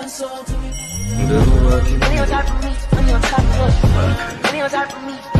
Money on top of me, money on top of us. Money on top of me.